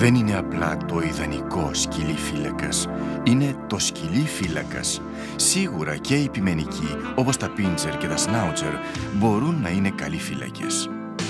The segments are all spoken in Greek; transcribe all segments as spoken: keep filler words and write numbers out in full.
δεν είναι απλά το ιδανικό σκυλί φύλακας. Είναι το σκυλί φύλακας. Σίγουρα και οι επιμενικοί, όπως τα πίντσερ και τα σνάουτσερ, μπορούν να είναι καλοί φύλακες.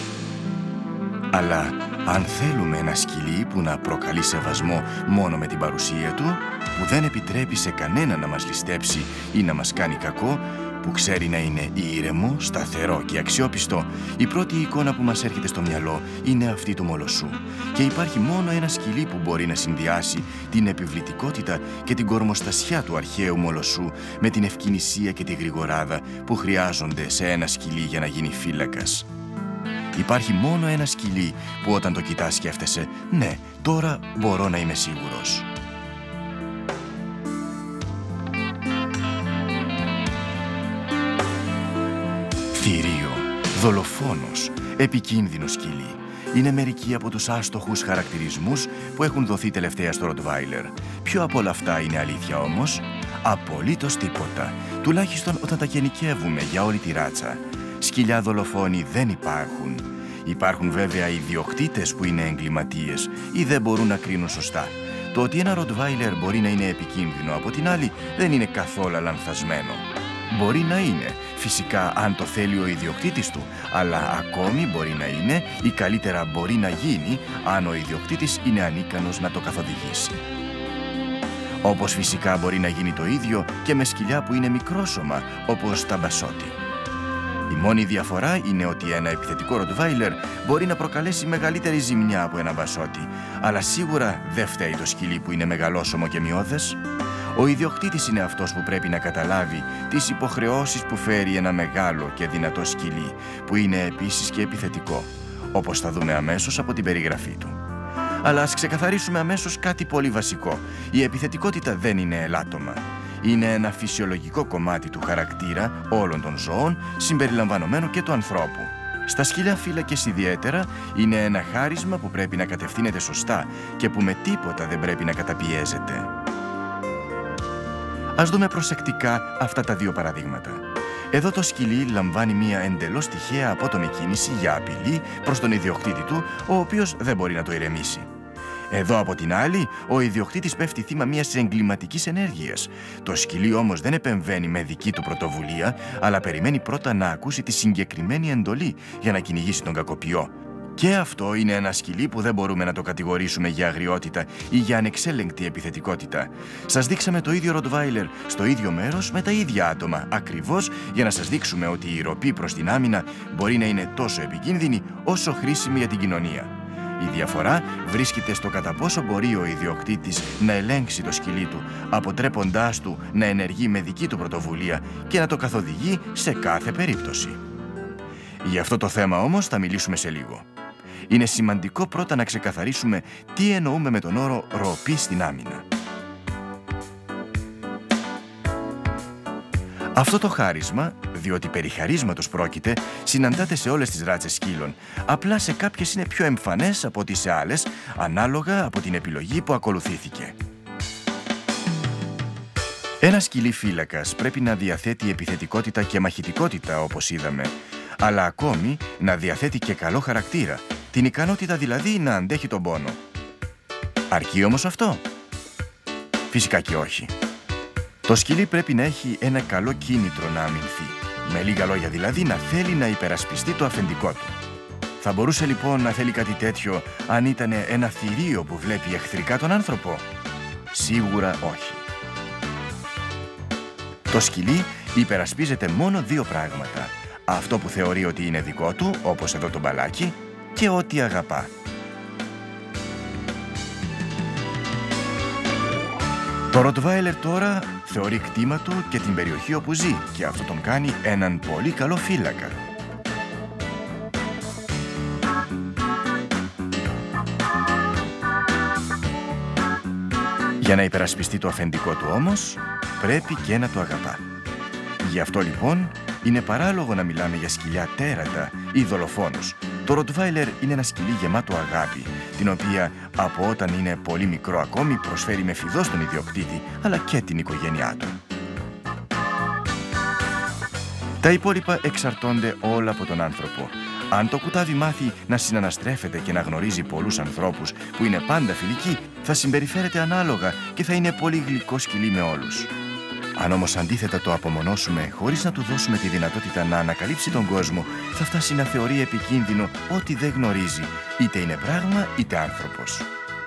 Αλλά αν θέλουμε ένα σκυλί που να προκαλεί σεβασμό μόνο με την παρουσία του, που δεν επιτρέπει σε κανένα να μας ληστέψει ή να μας κάνει κακό, που ξέρει να είναι ήρεμο, σταθερό και αξιόπιστο, η πρώτη εικόνα που μας έρχεται στο μυαλό είναι αυτή του Μολοσσού. Και υπάρχει μόνο ένα σκυλί που μπορεί να συνδυάσει την επιβλητικότητα και την κορμοστασιά του αρχαίου Μολοσσού με την ευκινησία και τη γρηγοράδα που χρειάζονται σε ένα σκυλί για να γίνει φύλακας. Υπάρχει μόνο ένα σκυλί που όταν το κοιτάς σκέφτεσαι «Ναι, τώρα μπορώ να είμαι σίγουρος». Θηρίο, δολοφόνος, επικίνδυνο σκυλί. Είναι μερικοί από τους άστοχους χαρακτηρισμούς που έχουν δοθεί τελευταία στο Ροτβάιλερ. Ποιο από όλα αυτά είναι αλήθεια όμως? Απολύτως τίποτα. Τουλάχιστον όταν τα γενικεύουμε για όλη τη ράτσα. Σκυλιά δολοφόνοι δεν υπάρχουν. Υπάρχουν βέβαια ιδιοκτήτες που είναι εγκληματίες ή δεν μπορούν να κρίνουν σωστά. Το ότι ένα Ροτβάιλερ μπορεί να είναι επικίνδυνο από την άλλη δεν είναι καθόλου λανθασμένο. Μπορεί να είναι, φυσικά αν το θέλει ο ιδιοκτήτης του, αλλά ακόμη μπορεί να είναι ή καλύτερα μπορεί να γίνει αν ο ιδιοκτήτης είναι ανίκανος να το καθοδηγήσει. Όπως φυσικά μπορεί να γίνει το ίδιο και με σκυλιά που είναι μικρόσωμα, όπως τα μπασότι. Η μόνη διαφορά είναι ότι ένα επιθετικό Ροτβάιλερ μπορεί να προκαλέσει μεγαλύτερη ζημιά από ένα μπασότι, αλλά σίγουρα δεν φταίει το σκυλί που είναι μεγαλόσωμο και μειώδες. Ο ιδιοκτήτης είναι αυτός που πρέπει να καταλάβει τις υποχρεώσεις που φέρει ένα μεγάλο και δυνατό σκυλί, που είναι επίσης και επιθετικό, όπως θα δούμε αμέσως από την περιγραφή του. Αλλά ας ξεκαθαρίσουμε αμέσως κάτι πολύ βασικό. Η επιθετικότητα δεν είναι ελάττωμα. Είναι ένα φυσιολογικό κομμάτι του χαρακτήρα όλων των ζώων, συμπεριλαμβανομένου και του ανθρώπου. Στα σκυλιά φύλακες ιδιαίτερα είναι ένα χάρισμα που πρέπει να κατευθύνεται σωστά και που με τίποτα δεν πρέπει να καταπιέζεται. Ας δούμε προσεκτικά αυτά τα δύο παραδείγματα. Εδώ το σκυλί λαμβάνει μία εντελώς τυχαία απότομη κίνηση για απειλή προς τον ιδιοκτήτη του, ο οποίος δεν μπορεί να το ηρεμήσει. Εδώ από την άλλη, ο ιδιοκτήτης πέφτει θύμα μιας εγκληματικής ενέργειας. Το σκυλί όμως δεν επεμβαίνει με δική του πρωτοβουλία, αλλά περιμένει πρώτα να ακούσει τη συγκεκριμένη εντολή για να κυνηγήσει τον κακοποιό. Και αυτό είναι ένα σκυλί που δεν μπορούμε να το κατηγορήσουμε για αγριότητα ή για ανεξέλεγκτη επιθετικότητα. Σας δείξαμε το ίδιο Ροτβάιλερ στο ίδιο μέρος με τα ίδια άτομα, ακριβώς για να σας δείξουμε ότι η ροπή προς την άμυνα μπορεί να είναι τόσο επικίνδυνη όσο χρήσιμη για την κοινωνία. Η διαφορά βρίσκεται στο κατά πόσο μπορεί ο ιδιοκτήτης να ελέγξει το σκυλί του, αποτρέποντάς του να ενεργεί με δική του πρωτοβουλία και να το καθοδηγεί σε κάθε περίπτωση. Για αυτό το θέμα όμως θα μιλήσουμε σε λίγο. Είναι σημαντικό πρώτα να ξεκαθαρίσουμε τι εννοούμε με τον όρο ροπή στην άμυνα. Αυτό το χάρισμα, διότι περί χαρίσματος πρόκειται, συναντάται σε όλες τις ράτσες σκύλων. Απλά σε κάποιες είναι πιο εμφανές από ό,τι σε άλλες, ανάλογα από την επιλογή που ακολουθήθηκε. Ένα σκυλί φύλακας πρέπει να διαθέτει επιθετικότητα και μαχητικότητα, όπως είδαμε, αλλά ακόμη να διαθέτει και καλό χαρακτήρα, την ικανότητα δηλαδή να αντέχει τον πόνο. Αρκεί όμως αυτό? Φυσικά και όχι. Το σκυλί πρέπει να έχει ένα καλό κίνητρο να αμυνθεί. Με λίγα λόγια δηλαδή να θέλει να υπερασπιστεί το αφεντικό του. Θα μπορούσε λοιπόν να θέλει κάτι τέτοιο αν ήταν ένα θηρίο που βλέπει εχθρικά τον άνθρωπο? Σίγουρα όχι. Το σκυλί υπερασπίζεται μόνο δύο πράγματα. Αυτό που θεωρεί ότι είναι δικό του, όπως εδώ το μπαλάκι, και ό,τι αγαπά. Το Ροτβάιλερ τώρα θεωρεί κτήμα του και την περιοχή όπου ζει και αυτό τον κάνει έναν πολύ καλό φύλακα. Για να υπερασπιστεί το αφεντικό του όμως, πρέπει και να το αγαπά. Γι' αυτό λοιπόν είναι παράλογο να μιλάμε για σκυλιά τέρατα ή δολοφόνους. Το Ροτβάιλερ είναι ένα σκυλί γεμάτο αγάπη, την οποία από όταν είναι πολύ μικρό ακόμη προσφέρει με φιδό στον ιδιοκτήτη, αλλά και την οικογένειά του. Τα υπόλοιπα εξαρτώνται όλα από τον άνθρωπο. Αν το κουτάβι μάθει να συναναστρέφεται και να γνωρίζει πολλούς ανθρώπους που είναι πάντα φιλικοί, θα συμπεριφέρεται ανάλογα και θα είναι πολύ γλυκό σκυλί με όλους. Αν όμως αντίθετα το απομονώσουμε χωρίς να του δώσουμε τη δυνατότητα να ανακαλύψει τον κόσμο, θα φτάσει να θεωρεί επικίνδυνο ό,τι δεν γνωρίζει, είτε είναι πράγμα είτε άνθρωπος.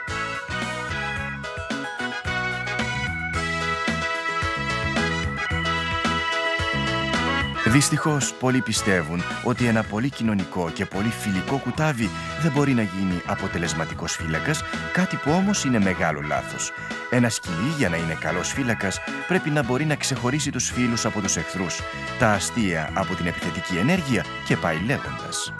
Δυστυχώς, πολλοί πιστεύουν ότι ένα πολύ κοινωνικό και πολύ φιλικό κουτάβι δεν μπορεί να γίνει αποτελεσματικός φύλακας, κάτι που όμως είναι μεγάλο λάθος. Ένα σκυλί, για να είναι καλός φύλακας, πρέπει να μπορεί να ξεχωρίσει τους φίλους από τους εχθρούς, τα αστεία από την επιθετική ενέργεια και πάει λέγοντας.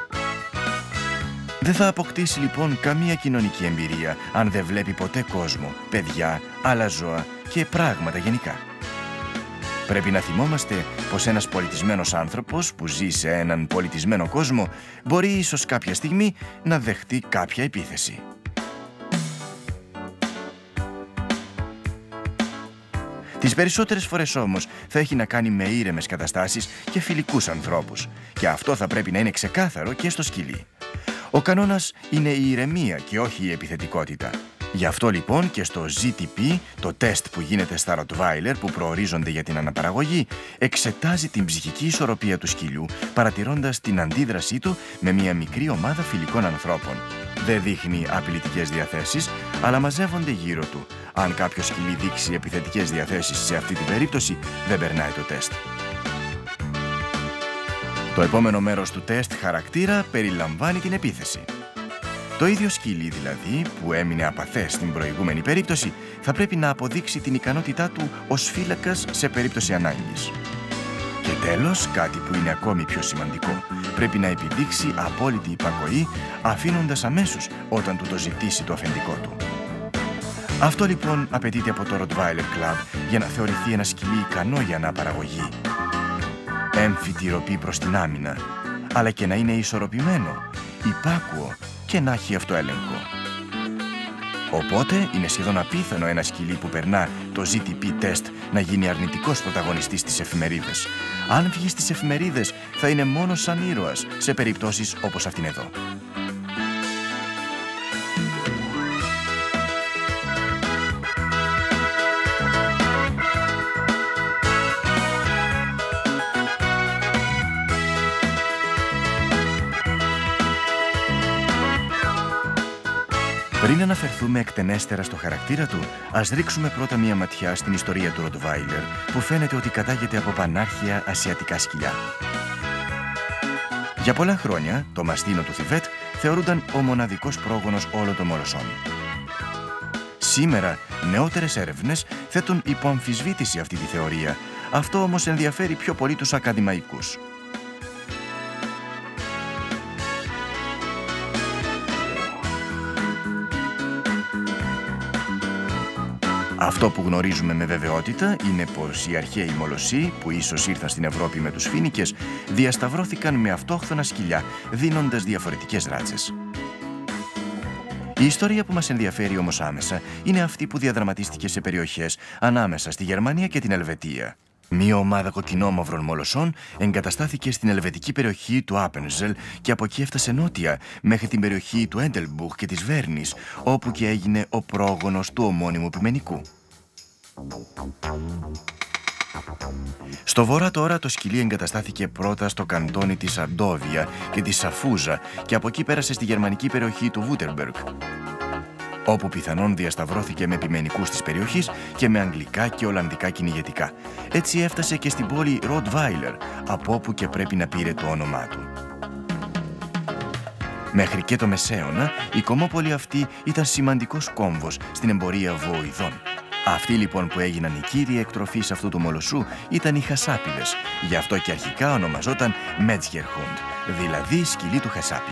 Δεν θα αποκτήσει λοιπόν καμία κοινωνική εμπειρία αν δεν βλέπει ποτέ κόσμο, παιδιά, άλλα ζώα και πράγματα γενικά. Πρέπει να θυμόμαστε πως ένας πολιτισμένος άνθρωπος που ζει σε έναν πολιτισμένο κόσμο μπορεί ίσως κάποια στιγμή να δεχτεί κάποια επίθεση. Τις περισσότερες φορές όμως θα έχει να κάνει με ήρεμες καταστάσεις και φιλικούς ανθρώπους, και αυτό θα πρέπει να είναι ξεκάθαρο και στο σκυλί. Ο κανόνας είναι η ηρεμία και όχι η επιθετικότητα. Γι' αυτό λοιπόν και στο ζι τι πι, το τεστ που γίνεται στα Rottweiler που προορίζονται για την αναπαραγωγή, εξετάζει την ψυχική ισορροπία του σκυλιού, παρατηρώντας την αντίδρασή του με μια μικρή ομάδα φιλικών ανθρώπων. Δεν δείχνει απειλητικές διαθέσεις, αλλά μαζεύονται γύρω του. Αν κάποιο σκυλί δείξει επιθετικές διαθέσεις σε αυτή την περίπτωση, δεν περνάει το τεστ. Το επόμενο μέρος του τεστ χαρακτήρα περιλαμβάνει την επίθεση. Το ίδιο σκυλί δηλαδή, που έμεινε απαθές στην προηγούμενη περίπτωση, θα πρέπει να αποδείξει την ικανότητά του ως φύλακας σε περίπτωση ανάγκης. Και τέλος, κάτι που είναι ακόμη πιο σημαντικό, πρέπει να επιδείξει απόλυτη υπακοή, αφήνοντας αμέσως όταν του το ζητήσει το αφεντικό του. Αυτό λοιπόν απαιτείται από το Rottweiler Club για να θεωρηθεί ένα σκυλί ικανό για αναπαραγωγή. Έμφυτη ροπή προς την άμυνα, αλλά και να είναι ισορροπημένο, υπάκουο και να έχει αυτοέλεγχο. Οπότε είναι σχεδόν απίθανο ένα σκυλί που περνά το ζι τι πι τεστ να γίνει αρνητικός πρωταγωνιστής στις εφημερίδες. Αν βγει στις εφημερίδες θα είναι μόνο σαν ήρωας σε περιπτώσεις όπως αυτήν εδώ. Πριν αναφερθούμε εκτενέστερα στο χαρακτήρα του, ας ρίξουμε πρώτα μία ματιά στην ιστορία του Rottweiler, που φαίνεται ότι κατάγεται από πανάρχια ασιατικά σκυλιά. Για πολλά χρόνια, το μαστίνο του Θιβέτ θεωρούνταν ο μοναδικός πρόγονος όλων των μολοσσών. Σήμερα, νεότερες έρευνες θέτουν υπό αμφισβήτηση αυτή τη θεωρία. Αυτό όμως ενδιαφέρει πιο πολύ τους ακαδημαϊκούς. Αυτό που γνωρίζουμε με βεβαιότητα είναι πως οι αρχαίοι μολοσσοί, που ίσως ήρθαν στην Ευρώπη με τους φοίνικες, διασταυρώθηκαν με αυτόχθονα σκυλιά, δίνοντας διαφορετικές ράτσες. Η ιστορία που μας ενδιαφέρει όμως άμεσα είναι αυτή που διαδραματίστηκε σε περιοχές ανάμεσα στη Γερμανία και την Ελβετία. Μία ομάδα κοκκινόμαυρων μολοσσών εγκαταστάθηκε στην ελβετική περιοχή του Άπενζελ και από εκεί έφτασε νότια μέχρι την περιοχή του Έντελμπουργκ και της Βέρνης, όπου και έγινε ο πρόγονος του ομώνυμου ποιμενικού. Στο βορρά τώρα το σκυλί εγκαταστάθηκε πρώτα στο καντόνι της Αρντόβια και της Σαφούζα και από εκεί πέρασε στη γερμανική περιοχή του Βούτερμπεργκ, όπου πιθανόν διασταυρώθηκε με ποιμενικούς της περιοχής και με αγγλικά και ολλανδικά κυνηγετικά. Έτσι έφτασε και στην πόλη Rottweiler, από όπου και πρέπει να πήρε το όνομά του. Μέχρι και το Μεσαίωνα, η κομμόπολη αυτή ήταν σημαντικός κόμβος στην εμπορία βοηδών. Αυτοί λοιπόν που έγιναν οι κύριοι εκτροφείς αυτού του μολοσσού ήταν οι χασάπιδες, γι' αυτό και αρχικά ονομαζόταν Metzgerhund, δηλαδή σκυλί του χασάπι.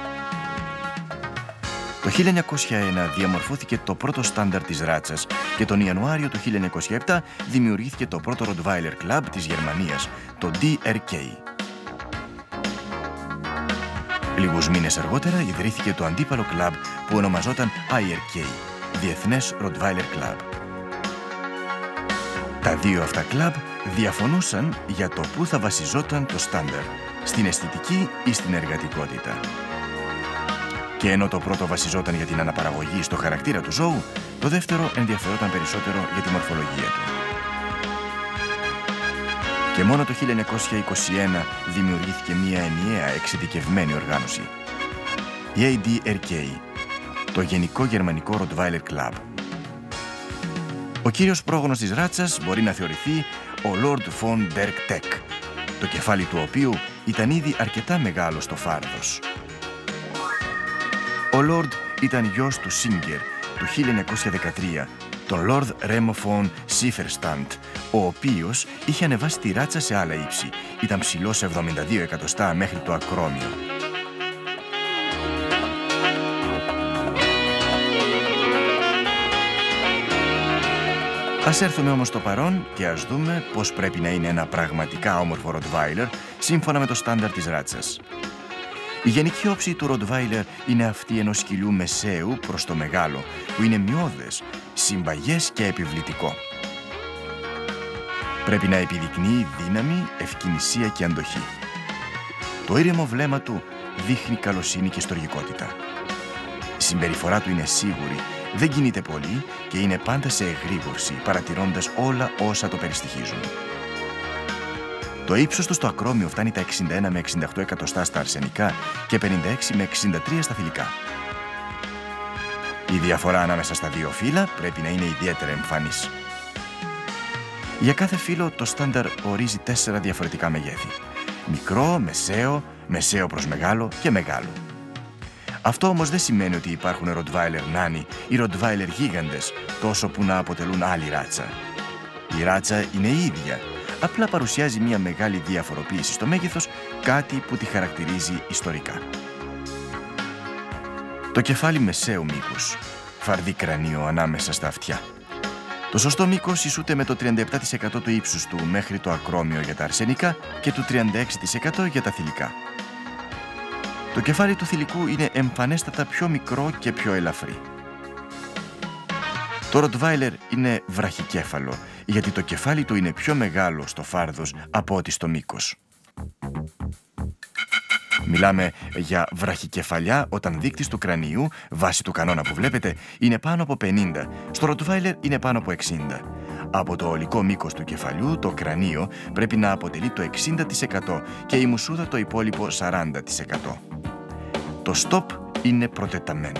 Το χίλια εννιακόσια ένα διαμορφώθηκε το πρώτο στάνταρ της ράτσας και τον Ιανουάριο του χίλια εννιακόσια επτά δημιουργήθηκε το πρώτο Rottweiler Club της Γερμανίας, το ντι αρ κέι. Λίγους μήνες αργότερα ιδρύθηκε το αντίπαλο κλαμπ που ονομαζόταν άι αρ κέι, Διεθνές Rottweiler Club. Τα δύο αυτά κλαμπ διαφωνούσαν για το πού θα βασιζόταν το στάνταρ, στην αισθητική ή στην εργατικότητα. Και ενώ το πρώτο βασιζόταν για την αναπαραγωγή στο χαρακτήρα του ζώου, το δεύτερο ενδιαφερόταν περισσότερο για τη μορφολογία του. Και μόνο το χίλια εννιακόσια είκοσι ένα δημιουργήθηκε μία ενιαία εξειδικευμένη οργάνωση, η έι ντι αρ κέι, το Γενικό Γερμανικό Rottweiler Club. Ο κύριος πρόγονος της ράτσας μπορεί να θεωρηθεί ο Lord von der Teck, το κεφάλι του οποίου ήταν ήδη αρκετά μεγάλο στο φάρδος. Ο Lord ήταν γιος του Singer του χίλια εννιακόσια δεκατρία, τον Lord Remo von Sieverstand, ο οποίος είχε ανεβάσει τη ράτσα σε άλλα ύψη. Ήταν ψηλός εβδομήντα δύο εκατοστά μέχρι το ακρόμιο. Ας έρθουμε όμως στο παρόν και ας δούμε πώς πρέπει να είναι ένα πραγματικά όμορφο Rottweiler σύμφωνα με το στάνταρ της ράτσας. Η γενική όψη του Rottweiler είναι αυτή ενός σκυλιού μεσαίου προς το μεγάλο, που είναι μειώδες, συμπαγές και επιβλητικό. Πρέπει να επιδεικνύει δύναμη, ευκαινησία και αντοχή. Το ήρεμο βλέμμα του δείχνει καλοσύνη και στοργικότητα. Η συμπεριφορά του είναι σίγουρη, δεν κινείται πολύ και είναι πάντα σε εγρήγορση, παρατηρώντας όλα όσα το περιστοιχίζουν. Το ύψος του στο ακρόμιο φτάνει τα εξήντα ένα με εξήντα οκτώ εκατοστά στα αρσενικά και πενήντα έξι με εξήντα τρία στα θηλυκά. Η διαφορά ανάμεσα στα δύο φύλλα πρέπει να είναι ιδιαίτερα εμφανής. Για κάθε φύλλο το στάνταρ ορίζει τέσσερα διαφορετικά μεγέθη. Μικρό, μεσαίο, μεσαίο προς μεγάλο και μεγάλο. Αυτό όμως δεν σημαίνει ότι υπάρχουν Rottweiler νάνοι ή Rottweiler γίγαντες, τόσο που να αποτελούν άλλη ράτσα. Η ράτσα είναι η ίδια, απλά παρουσιάζει μια μεγάλη διαφοροποίηση στο μέγεθος, κάτι που τη χαρακτηρίζει ιστορικά. Το κεφάλι μεσαίου μήκους, φαρδί κρανίο ανάμεσα στα αυτιά. Το σωστό μήκος ισούται με το τριάντα επτά τοις εκατό του ύψους του μέχρι το ακρόμιο για τα αρσενικά και του τριάντα έξι τοις εκατό για τα θηλυκά. Το κεφάλι του θηλυκού είναι εμφανέστατα πιο μικρό και πιο ελαφρύ. Το Rottweiler είναι βραχικέφαλο, γιατί το κεφάλι του είναι πιο μεγάλο στο φάρδος από ό,τι στο μήκος. Μιλάμε για βραχικεφαλιά όταν δείκτης του κρανίου, βάσει του κανόνα που βλέπετε, είναι πάνω από πενήντα. Στο Rottweiler είναι πάνω από εξήντα. Από το ολικό μήκος του κεφαλιού, το κρανίο πρέπει να αποτελεί το εξήντα τοις εκατό και η μουσούδα το υπόλοιπο σαράντα τοις εκατό. Το στόπ είναι προτεταμένο.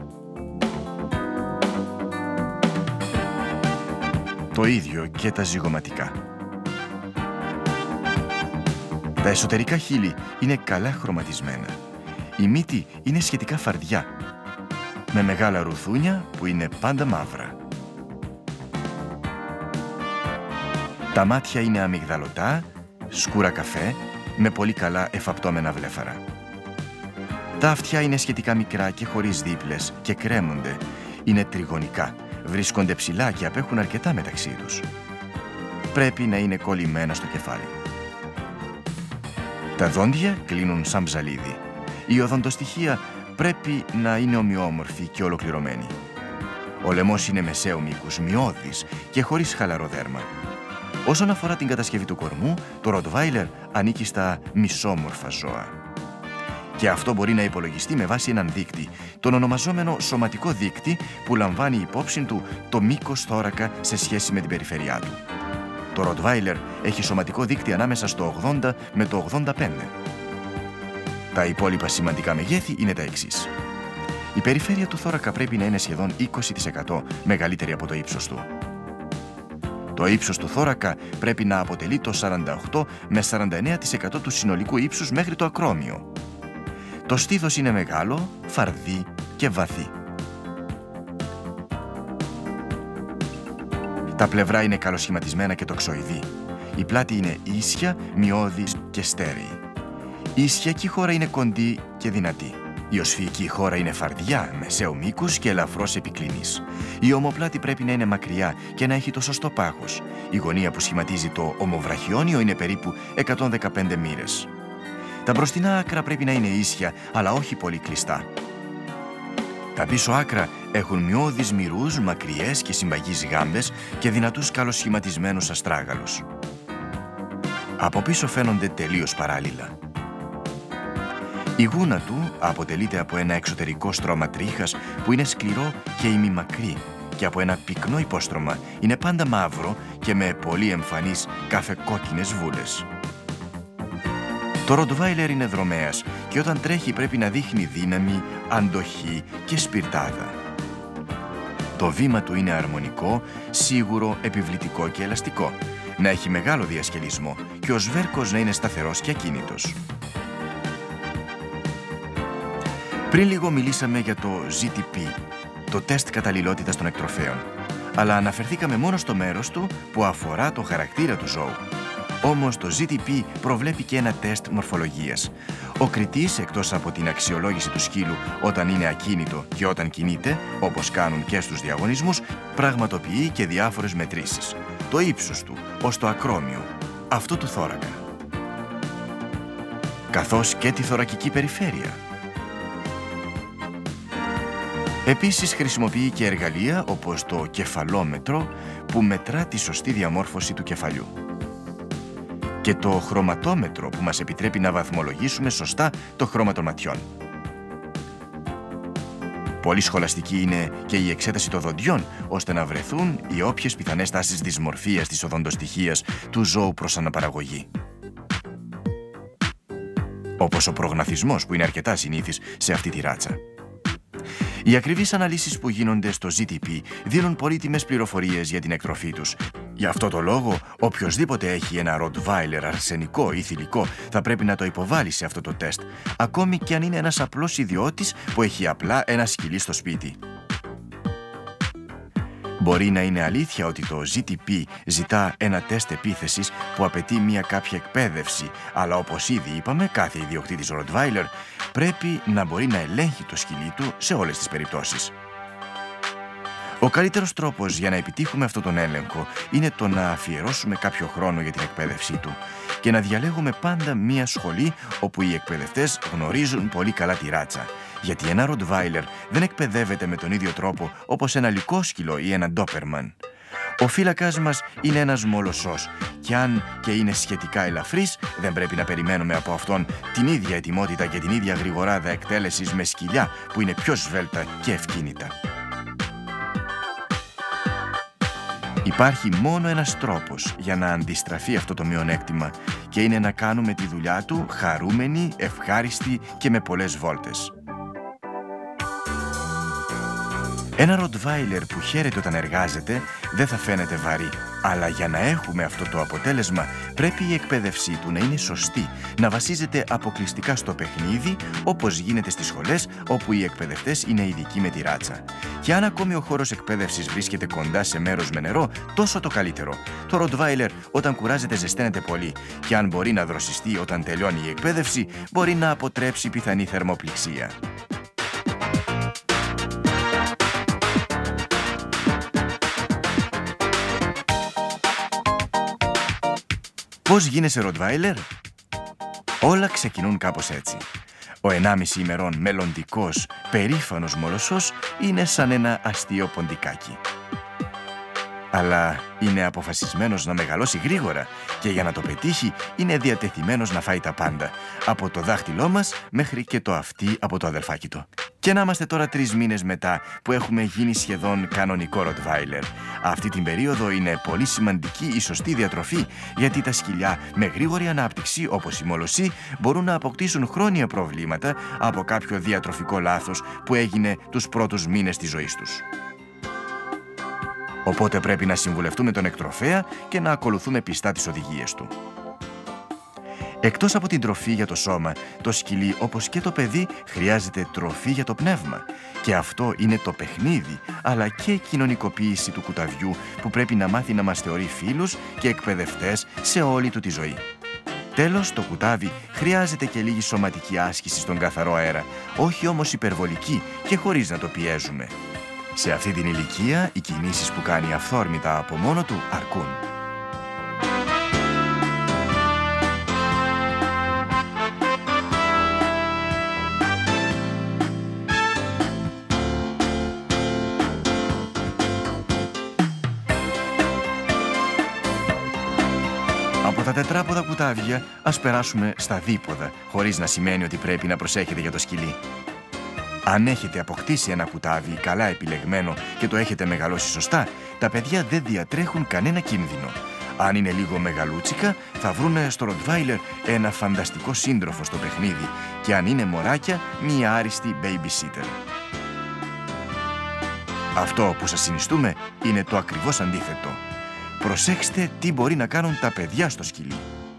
Το ίδιο και τα ζυγωματικά. Τα εσωτερικά χείλη είναι καλά χρωματισμένα. Η μύτη είναι σχετικά φαρδιά, με μεγάλα ρουθούνια που είναι πάντα μαύρα. Τα μάτια είναι αμυγδαλωτά, σκούρα καφέ, με πολύ καλά εφαπτώμενα βλέφαρα. Τα αυτιά είναι σχετικά μικρά και χωρίς δίπλες και κρέμονται. Είναι τριγωνικά, βρίσκονται ψηλά και απέχουν αρκετά μεταξύ τους. Πρέπει να είναι κολλημένα στο κεφάλι. Τα δόντια κλείνουν σαν ψαλίδι. Η οδοντοστοιχεία πρέπει να είναι ομοιόμορφη και ολοκληρωμένη. Ο λαιμός είναι μεσαίου μήκους, μειώδης και χωρίς χαλαρό δέρμα. Όσον αφορά την κατασκευή του κορμού, το Rottweiler ανήκει στα μισόμορφα ζώα. Και αυτό μπορεί να υπολογιστεί με βάση έναν δείκτη, τον ονομαζόμενο σωματικό δείκτη που λαμβάνει υπόψη του το μήκος θώρακα σε σχέση με την περιφέρειά του. Το Rottweiler έχει σωματικό δείκτη ανάμεσα στο ογδόντα με το ογδόντα πέντε. Τα υπόλοιπα σημαντικά μεγέθη είναι τα εξής. Η περιφέρεια του θώρακα πρέπει να είναι σχεδόν είκοσι τοις εκατό μεγαλύτερη από το ύψος του. Το ύψος του θώρακα πρέπει να αποτελεί το σαράντα οκτώ με σαράντα εννέα τοις εκατό του συνολικού ύψους μέχρι το ακρόμιο. Το στήθος είναι μεγάλο, φαρδί και βαθύ. Τα πλευρά είναι καλοσχηματισμένα και τοξοειδή. Η πλάτη είναι ίσια, μειώδης και στέρεη. Η ισχυακή χώρα είναι κοντή και δυνατή. Η οσφυϊκή χώρα είναι φαρδιά, μεσαίου μήκους και ελαφρώς επικλινής. Η ομοπλάτη πρέπει να είναι μακριά και να έχει το σωστό πάχος. Η γωνία που σχηματίζει το ομοβραχιόνιο είναι περίπου εκατόν δεκαπέντε μοίρες. Τα μπροστινά άκρα πρέπει να είναι ίσια, αλλά όχι πολύ κλειστά. Τα πίσω άκρα Έχουν μειώδεις μυρούς, μακριές και συμπαγείς γάμπες και δυνατούς καλοσχηματισμένους αστράγαλους. Από πίσω φαίνονται τελείως παράλληλα. Η γούνα του αποτελείται από ένα εξωτερικό στρώμα τρίχας που είναι σκληρό και ημιμακρύ και από ένα πυκνό υπόστρωμα είναι πάντα μαύρο και με πολύ εμφανείς καφεκόκκινες βούλες. Το Ροτβάιλερ είναι δρομέας και όταν τρέχει πρέπει να δείχνει δύναμη, αντοχή και σπιρτάδα. Το βήμα του είναι αρμονικό, σίγουρο, επιβλητικό και ελαστικό, να έχει μεγάλο διασκελισμό και ο σβέρκος να είναι σταθερός και ακίνητος. Πριν λίγο μιλήσαμε για το ζι τι πι, το τεστ καταλληλότητας των εκτροφέων, αλλά αναφερθήκαμε μόνο στο μέρος του που αφορά το χαρακτήρα του ζώου. Όμως το ζι τι πι προβλέπει και ένα τεστ μορφολογίας. Ο κριτής, εκτός από την αξιολόγηση του σκύλου όταν είναι ακίνητο και όταν κινείται, όπως κάνουν και στους διαγωνισμούς, πραγματοποιεί και διάφορες μετρήσεις. Το ύψος του, ως το ακρόμιο, αυτό του θώρακα, καθώς και τη θωρακική περιφέρεια. Επίσης χρησιμοποιεί και εργαλεία όπως το κεφαλόμετρο που μετρά τη σωστή διαμόρφωση του κεφαλιού και το χρωματόμετρο που μας επιτρέπει να βαθμολογήσουμε σωστά το χρώμα των ματιών. Πολύ σχολαστική είναι και η εξέταση των δοντιών ώστε να βρεθούν οι όποιες πιθανές τάσεις δυσμορφίας της οδοντοστοιχείας του ζώου προς αναπαραγωγή. Όπως ο προγναθισμός που είναι αρκετά συνήθις σε αυτή τη ράτσα. Οι ακριβείς αναλύσεις που γίνονται στο ζι τι πι δίνουν πολύτιμες πληροφορίες για την εκτροφή τους. Γι' αυτό το λόγο, οποιοσδήποτε έχει ένα Ροτβάιλερ αρσενικό ή θηλυκό θα πρέπει να το υποβάλει σε αυτό το τεστ, ακόμη και αν είναι ένας απλός ιδιώτης που έχει απλά ένα σκυλί στο σπίτι. Μπορεί να είναι αλήθεια ότι το ζι τι πι ζητά ένα τεστ επίθεσης που απαιτεί μια κάποια εκπαίδευση, αλλά όπως ήδη είπαμε, κάθε ιδιοκτήτης Ροτβάιλερ πρέπει να μπορεί να ελέγχει το σκυλί του σε όλες τις περιπτώσεις. Ο καλύτερος τρόπος για να επιτύχουμε αυτόν τον έλεγχο είναι το να αφιερώσουμε κάποιο χρόνο για την εκπαίδευσή του και να διαλέγουμε πάντα μία σχολή όπου οι εκπαιδευτές γνωρίζουν πολύ καλά τη ράτσα. Γιατί ένα Ροτβάιλερ δεν εκπαιδεύεται με τον ίδιο τρόπο όπως ένα λυκόσκυλο ή ένα ντόπερμαν. Ο φύλακας μας είναι ένας μολοσσός και αν και είναι σχετικά ελαφρύς, δεν πρέπει να περιμένουμε από αυτόν την ίδια ετοιμότητα και την ίδια γρηγοράδα εκτέλεσης με σκυλιά που είναι πιο σβέλτα και ευκίνητα. Υπάρχει μόνο ένας τρόπος για να αντιστραφεί αυτό το μειονέκτημα και είναι να κάνουμε τη δουλειά του χαρούμενη, ευχάριστη και με πολλές βόλτες. Ένα Ροτβάιλερ που χαίρεται όταν εργάζεται δεν θα φαίνεται βαρύ, αλλά για να έχουμε αυτό το αποτέλεσμα πρέπει η εκπαίδευσή του να είναι σωστή, να βασίζεται αποκλειστικά στο παιχνίδι, όπως γίνεται στις σχολές όπου οι εκπαιδευτές είναι ειδικοί με τη ράτσα. Και αν ακόμη ο χώρος εκπαίδευσης βρίσκεται κοντά σε μέρος με νερό, τόσο το καλύτερο. Το Ροτβάιλερ όταν κουράζεται ζεσταίνεται πολύ και αν μπορεί να δροσιστεί όταν τελειώνει η εκπαίδευση, μπορεί να αποτρέψει πιθανή θερμοπληξία. Πώς γίνεσαι Ροτβάιλερ? Όλα ξεκινούν κάπως έτσι. Ο ενάμιση ημερών μελλοντικός, περήφανος μολοσσός είναι σαν ένα αστείο ποντικάκι. Αλλά είναι αποφασισμένος να μεγαλώσει γρήγορα και για να το πετύχει είναι διατεθειμένος να φάει τα πάντα, από το δάχτυλό μας μέχρι και το αυτί από το αδελφάκι του. Και να είμαστε τώρα τρεις μήνες μετά που έχουμε γίνει σχεδόν κανονικό Ροτβάιλερ. Αυτή την περίοδο είναι πολύ σημαντική η σωστή διατροφή, γιατί τα σκυλιά με γρήγορη ανάπτυξη, όπως οι μολοσσοί, μπορούν να αποκτήσουν χρόνια προβλήματα από κάποιο διατροφικό λάθος που έγινε τους πρώτους μήνες της ζωής τους. Οπότε πρέπει να συμβουλευτούμε τον εκτροφέα και να ακολουθούμε πιστά τις οδηγίες του. Εκτός από την τροφή για το σώμα, το σκυλί, όπως και το παιδί, χρειάζεται τροφή για το πνεύμα. Και αυτό είναι το παιχνίδι, αλλά και η κοινωνικοποίηση του κουταβιού που πρέπει να μάθει να μας θεωρεί φίλους και εκπαιδευτές σε όλη του τη ζωή. Τέλος, το κουτάβι χρειάζεται και λίγη σωματική άσκηση στον καθαρό αέρα, όχι όμως υπερβολική και χωρίς να το πιέζουμε. Σε αυτή την ηλικία, οι κινήσεις που κάνει αυθόρμητα από μόνο του αρκούν. Από τα τετράποδα κουτάβια ας περάσουμε στα δίποδα, χωρίς να σημαίνει ότι πρέπει να προσέχετε για το σκυλί. Αν έχετε αποκτήσει ένα κουτάβι καλά επιλεγμένο και το έχετε μεγαλώσει σωστά, τα παιδιά δεν διατρέχουν κανένα κίνδυνο. Αν είναι λίγο μεγαλούτσικα, θα βρούνε στο Rottweiler ένα φανταστικό σύντροφο στο παιχνίδι και αν είναι μωράκια, μία άριστη babysitter. Αυτό που σας συνιστούμε είναι το ακριβώς αντίθετο. Προσέξτε τι μπορεί να κάνουν τα παιδιά στο σκυλί.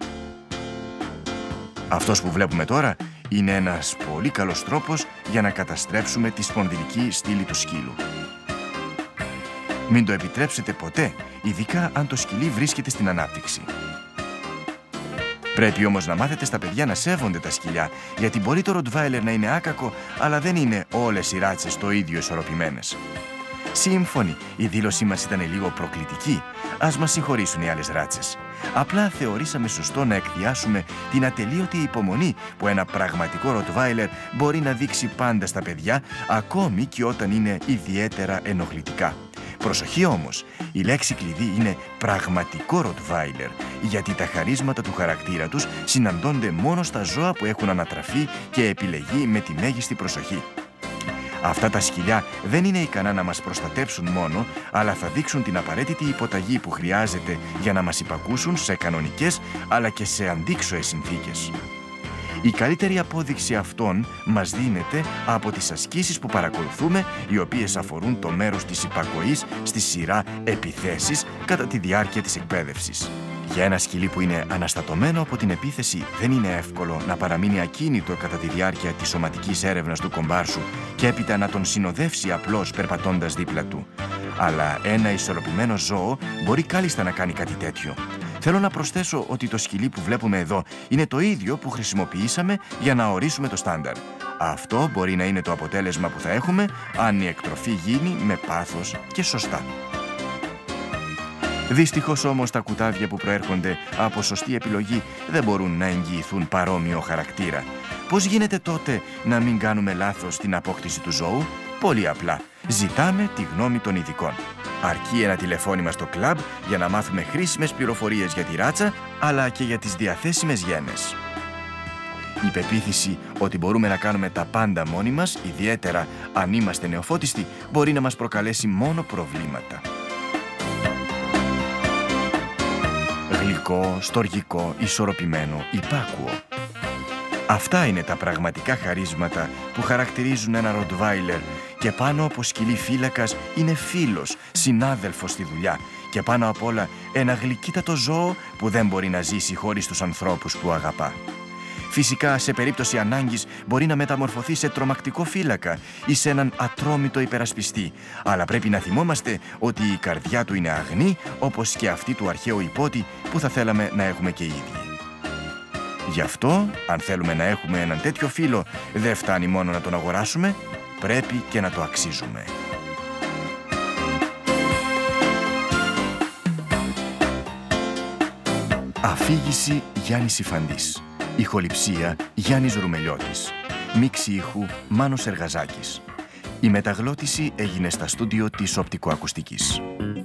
Αυτός που βλέπουμε τώρα είναι ένας πολύ καλός τρόπος για να καταστρέψουμε τη σπονδυλική στήλη του σκύλου. Μην το επιτρέψετε ποτέ, ειδικά αν το σκυλί βρίσκεται στην ανάπτυξη. Πρέπει όμως να μάθετε στα παιδιά να σέβονται τα σκυλιά, γιατί μπορεί το Rottweiler να είναι άκακο, αλλά δεν είναι όλες οι ράτσες το ίδιο ισορροπημένες. Σύμφωνοι, η δήλωσή μας ήταν λίγο προκλητική. Ας μας συγχωρήσουν οι άλλες ράτσες. Απλά θεωρήσαμε σωστό να εκδιάσουμε την ατελείωτη υπομονή που ένα πραγματικό Rottweiler μπορεί να δείξει πάντα στα παιδιά, ακόμη και όταν είναι ιδιαίτερα ενοχλητικά. Προσοχή όμως, η λέξη κλειδί είναι πραγματικό Rottweiler, γιατί τα χαρίσματα του χαρακτήρα τους συναντώνται μόνο στα ζώα που έχουν ανατραφεί και επιλεγεί με τη μέγιστη προσοχή. Αυτά τα σκυλιά δεν είναι ικανά να μας προστατέψουν μόνο, αλλά θα δείξουν την απαραίτητη υποταγή που χρειάζεται για να μας υπακούσουν σε κανονικές αλλά και σε αντίξωες συνθήκες. Η καλύτερη απόδειξη αυτών μας δίνεται από τις ασκήσεις που παρακολουθούμε, οι οποίες αφορούν το μέρος της υπακοής στη σειρά επιθέσεις κατά τη διάρκεια της εκπαίδευσης. Για ένα σκυλί που είναι αναστατωμένο από την επίθεση, δεν είναι εύκολο να παραμείνει ακίνητο κατά τη διάρκεια της σωματικής έρευνας του κομπάρσου και έπειτα να τον συνοδεύσει απλώς περπατώντας δίπλα του. Αλλά ένα ισορροπημένο ζώο μπορεί κάλλιστα να κάνει κάτι τέτοιο. Θέλω να προσθέσω ότι το σκυλί που βλέπουμε εδώ είναι το ίδιο που χρησιμοποιήσαμε για να ορίσουμε το στάνταρ. Αυτό μπορεί να είναι το αποτέλεσμα που θα έχουμε αν η εκτροφή γίνει με πάθος και σωστά. Δυστυχώς όμως τα κουτάβια που προέρχονται από σωστή επιλογή δεν μπορούν να εγγυηθούν παρόμοιο χαρακτήρα. Πώς γίνεται τότε να μην κάνουμε λάθος στην απόκτηση του ζώου? Πολύ απλά. Ζητάμε τη γνώμη των ειδικών. Αρκεί ένα τηλεφώνημα στο κλαμπ για να μάθουμε χρήσιμες πληροφορίες για τη ράτσα, αλλά και για τις διαθέσιμες γένες. Η πεποίθηση ότι μπορούμε να κάνουμε τα πάντα μόνοι μας, ιδιαίτερα αν είμαστε νεοφώτιστοι, μπορεί να μας προκαλέσει μόνο προβλήματα. Γλυκό, στοργικό, ισορροπημένο, υπάκουο. Αυτά είναι τα πραγματικά χαρίσματα που χαρακτηρίζουν ένα Rottweiler και πάνω από σκυλί φύλακας είναι φίλος, συνάδελφος στη δουλειά και πάνω απ' όλα ένα γλυκύτατο ζώο που δεν μπορεί να ζήσει χωρίς τους ανθρώπους που αγαπά. Φυσικά, σε περίπτωση ανάγκης μπορεί να μεταμορφωθεί σε τρομακτικό φύλακα ή σε έναν ατρόμητο υπερασπιστή, αλλά πρέπει να θυμόμαστε ότι η καρδιά του είναι αγνή, όπως και αυτή του αρχαίου υπότη που θα θέλαμε να έχουμε και οι ίδιοι. Γι' αυτό, αν θέλουμε να έχουμε έναν τέτοιο φίλο, δεν φτάνει μόνο να τον αγοράσουμε, πρέπει και να το αξίζουμε. Αφήγηση Γιάννης Ιφαντής. Ηχοληψία Γιάννης Ρουμελιώτης. Μίξη ήχου Μάνος Εργαζάκης. Η μεταγλώτηση έγινε στα στούντιο της οπτικοακουστικής.